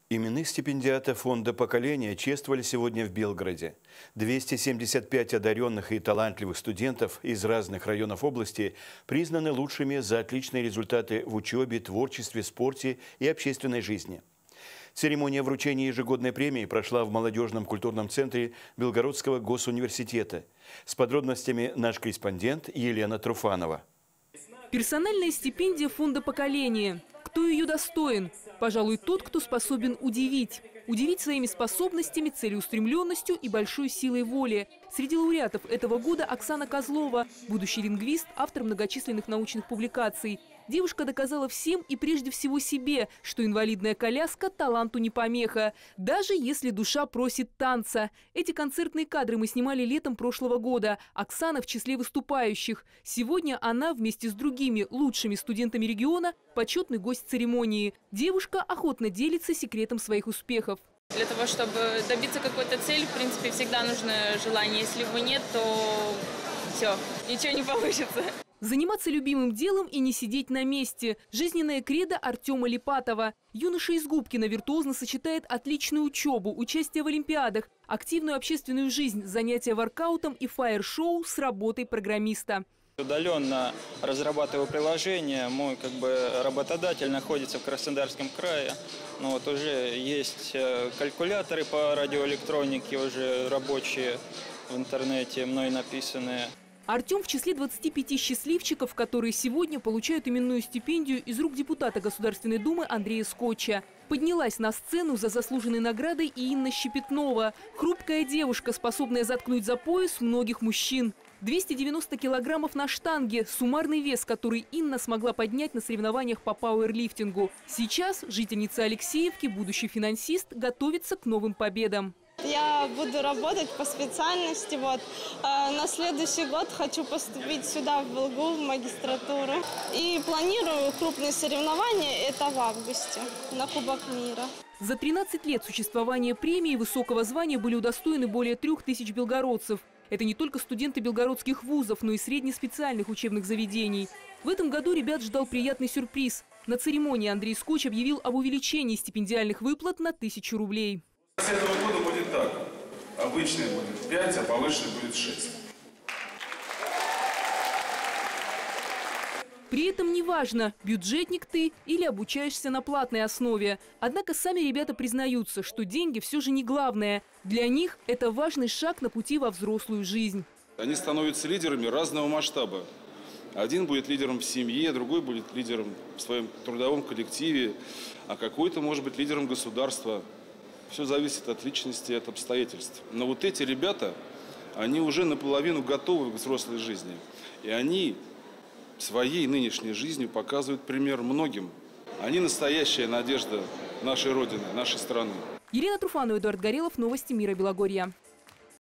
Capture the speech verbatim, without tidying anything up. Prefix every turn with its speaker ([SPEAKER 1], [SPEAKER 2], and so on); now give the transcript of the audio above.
[SPEAKER 1] Именных стипендиатов фонда «Поколение» чествовали сегодня в Белгороде. двести семьдесят пять одаренных и талантливых студентов из разных районов области признаны лучшими за отличные результаты в учебе, творчестве, спорте и общественной жизни. Церемония вручения ежегодной премии прошла в молодежном культурном центре Белгородского госуниверситета. С подробностями наш корреспондент Елена Труфанова.
[SPEAKER 2] Персональная стипендия фонда «Поколение». Кто ее достоин? Пожалуй, тот, кто способен удивить. Удивить своими способностями, целеустремленностью и большой силой воли. Среди лауреатов этого года Оксана Козлова, будущий лингвист, автор многочисленных научных публикаций. Девушка доказала всем и прежде всего себе, что инвалидная коляска таланту не помеха, даже если душа просит танца. Эти концертные кадры мы снимали летом прошлого года. Оксана в числе выступающих. Сегодня она вместе с другими лучшими студентами региона почетный гость церемонии. Девушка охотно делится секретом своих успехов.
[SPEAKER 3] Для того, чтобы добиться какой-то цели, в принципе, всегда нужно желание. Если его нет, то все, ничего не получится.
[SPEAKER 2] Заниматься любимым делом и не сидеть на месте. Жизненная кредо Артема Липатова. Юноша из Губкина виртуозно сочетает отличную учебу, участие в олимпиадах, активную общественную жизнь, занятия воркаутом и фаер-шоу с работой программиста.
[SPEAKER 4] Удаленно разрабатываю приложение. Мой как бы работодатель находится в Краснодарском крае. Но вот уже есть калькуляторы по радиоэлектронике, уже рабочие в интернете, мной написанные.
[SPEAKER 2] Артем в числе двадцати пяти счастливчиков, которые сегодня получают именную стипендию из рук депутата Государственной Думы Андрея Скотча. Поднялась на сцену за заслуженной наградой и Инна Щепетнова. Хрупкая девушка, способная заткнуть за пояс многих мужчин. двести девяносто килограммов на штанге – суммарный вес, который Инна смогла поднять на соревнованиях по пауэрлифтингу. Сейчас жительница Алексеевки, будущий финансист, готовится к новым победам.
[SPEAKER 5] Я буду работать по специальности. Вот. А на следующий год хочу поступить сюда, в ВЛГУ, в магистратуру. И планирую крупные соревнования, это в августе, на Кубок мира.
[SPEAKER 2] За тринадцать лет существования премии высокого звания были удостоены более трех тысяч белгородцев. Это не только студенты белгородских вузов, но и среднеспециальных учебных заведений. В этом году ребят ждал приятный сюрприз. На церемонии Андрей Скотч объявил об увеличении стипендиальных выплат на тысячу рублей.
[SPEAKER 6] С этого года будет так. Обычный будет пять, а повышенный будет шесть.
[SPEAKER 2] При этом неважно, бюджетник ты или обучаешься на платной основе. Однако сами ребята признаются, что деньги все же не главное. Для них это важный шаг на пути во взрослую жизнь.
[SPEAKER 6] Они становятся лидерами разного масштаба. Один будет лидером в семье, другой будет лидером в своем трудовом коллективе, а какой-то может быть лидером государства. Все зависит от личности, от обстоятельств. Но вот эти ребята, они уже наполовину готовы к взрослой жизни. И они своей нынешней жизнью показывают пример многим. Они настоящая надежда нашей Родины, нашей страны.
[SPEAKER 2] Елена Труфанова, Эдуард Горелов, новости Мира Белогорья.